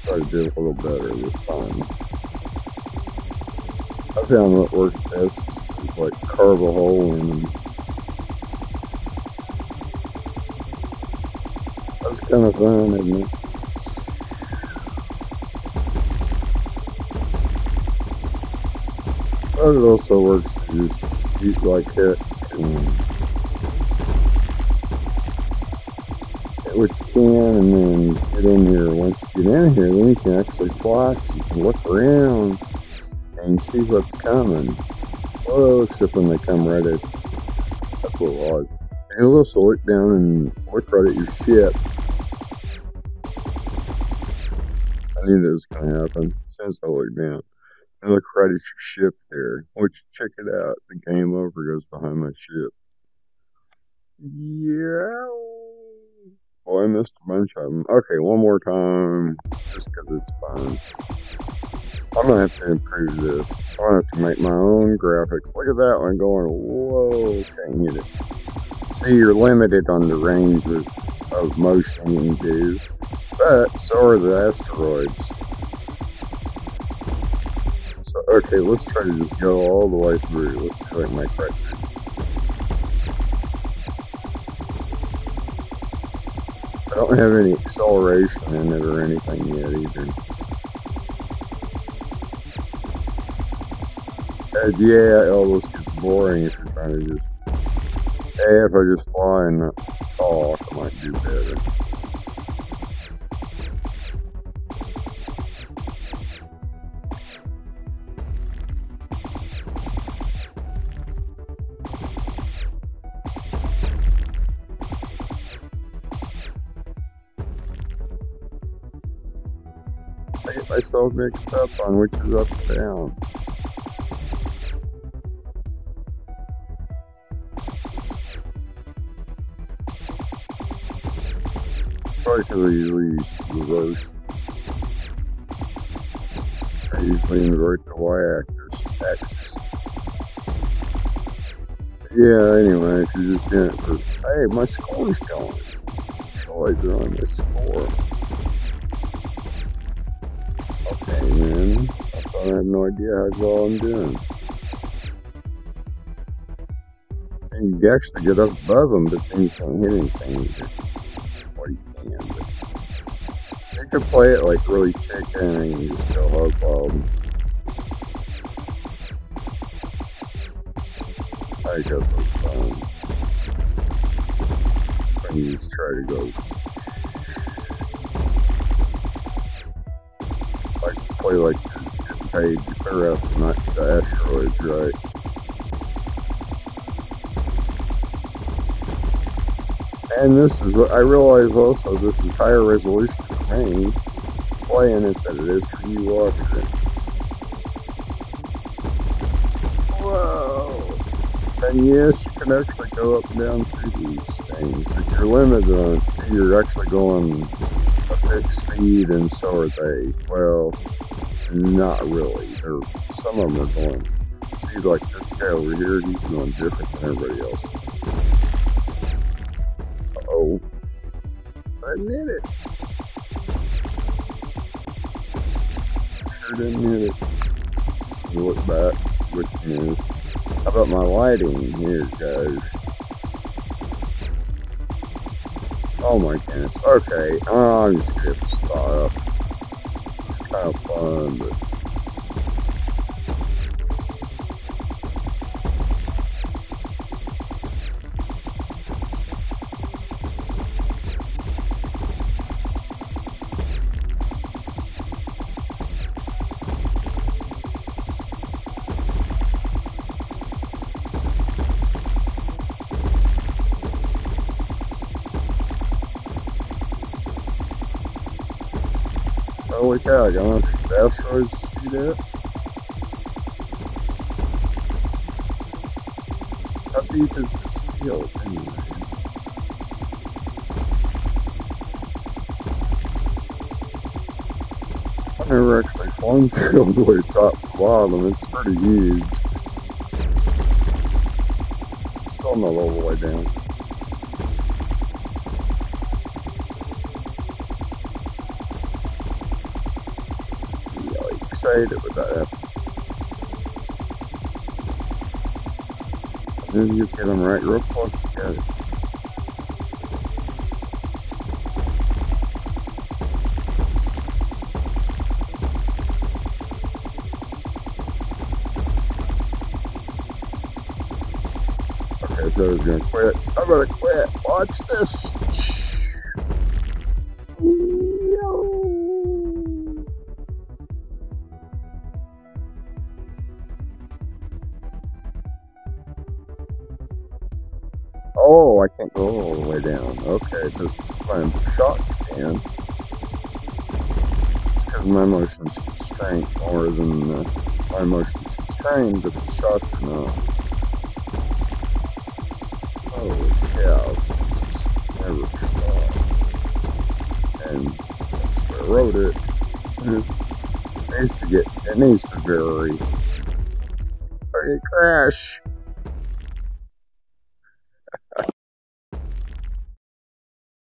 Try to do a little better this time. I found what works best is like carve a hole and that's kind of fun, isn't it? But it also works to just eat like it, which you can, and then get in here. Once you get in here, then you can actually fly. You can look around and see what's coming. Whoa, except when they come right at you. That's a little odd. And you'll also look down and look right at your ship. I knew that was going to happen as soon as I looked down. And look right at your ship there. Which, check it out. The game over goes behind my ship. Yeah. Oh, I missed a bunch of them. Okay, one more time. Just because it's fun. I'm going to have to improve this. I'm going to have to make my own graphics. Look at that one going, whoa, can't hit it. See, you're limited on the range of motion you can do. But so are the asteroids. So, okay, let's try to just go all the way through. Let's see if I can make right through. I don't have any acceleration in it or anything yet either. And yeah, it almost gets boring if you're trying to just... Hey, if I just fly and not talk, I might do better. I get myself mixed up on which is up and down. Probably because I usually use reverse. I usually invert the y-axis. Yeah, anyway, if you're just doing it for, hey, my score's going. It's always on my score. Okay, man. I thought I had no idea how well I'm doing. And you actually get up above them, but then you can't hit anything either. Or you can, but you could play it like really chicken and you just go hug wild. I guess it's fun. When you just try to go. Like play like you're getting paid to clear out the asteroids, right? And this is what I realize also, this is higher resolution for me playing it than it is for you watching it. Whoa! And yes, you can actually go up and down through these things, but you're limited on, you're actually going a fixed speed and so are they. Well, not really. Some of them are going, see like this guy over here, he's going different than everybody else. Oh, I did it. Sure didn't hit it. Look back, which is, how about my lighting here, guys? Oh my goodness. Okay, I'm just gonna stop. It's kind of fun, but. Holy cow, I got the asteroids to see that? How deep is this field anyway? I've never actually flown through all the way top to bottom. It's pretty huge. Still not all the way down. saved it with that. And then you get them right real close together. Okay, so it's gonna quit. I'm gonna quit. Watch this. Oh, I can't go all the way down. Okay, just find the shot stand. Because my motion's constrained more than my motion's constrained, but the shots are not. Holy cow, never stop. And I wrote it. It needs to vary. Okay, crash.